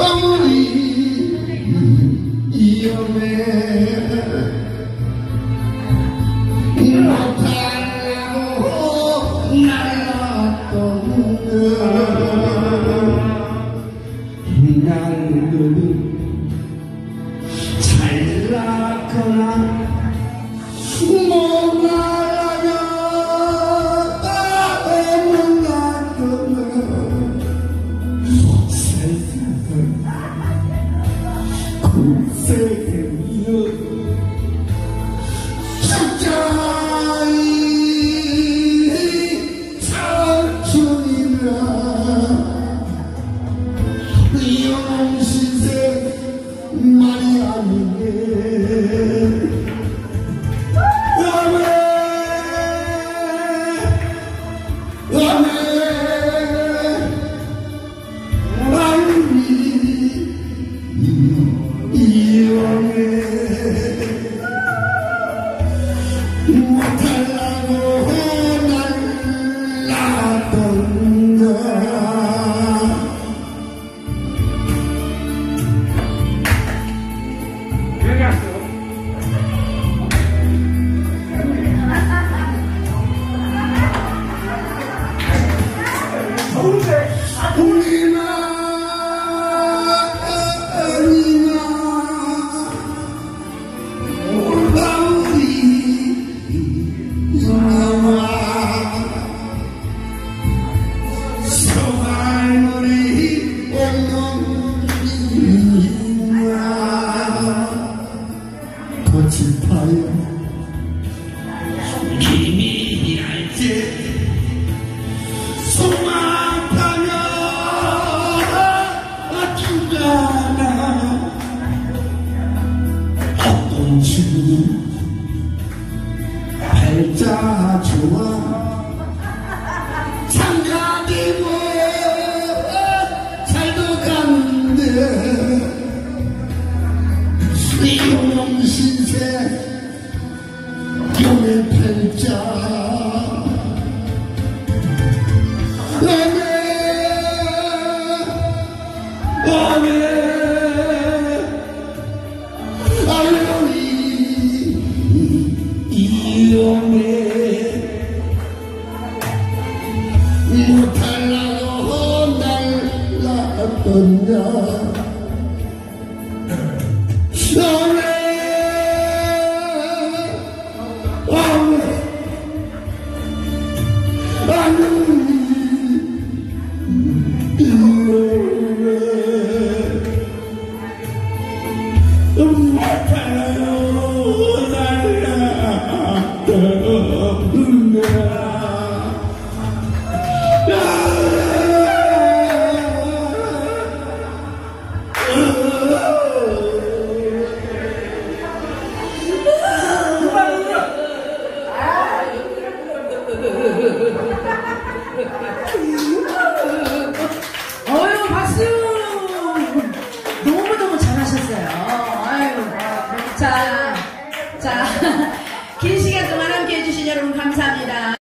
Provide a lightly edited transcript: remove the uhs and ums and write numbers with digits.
아무리 위험해 못하려고 날랐던 날들은 잘 났거나 못 날아가 못 날거나 세상이여 진짜이 삼촌이라 영신세 말이 아니네 못하려고 날랐던가 거칠파요 미미할지 소망하며 죽잖아 어떤 친구 팔자 좋아 장가되고 잘도 가는데 용신세 용의 팔자 아무리 이용해 못하려고 날랐던가 어휴, 박수! 너무너무 잘하셨어요. 아유, 자, 긴 시간 동안 함께 해주신 여러분 감사합니다.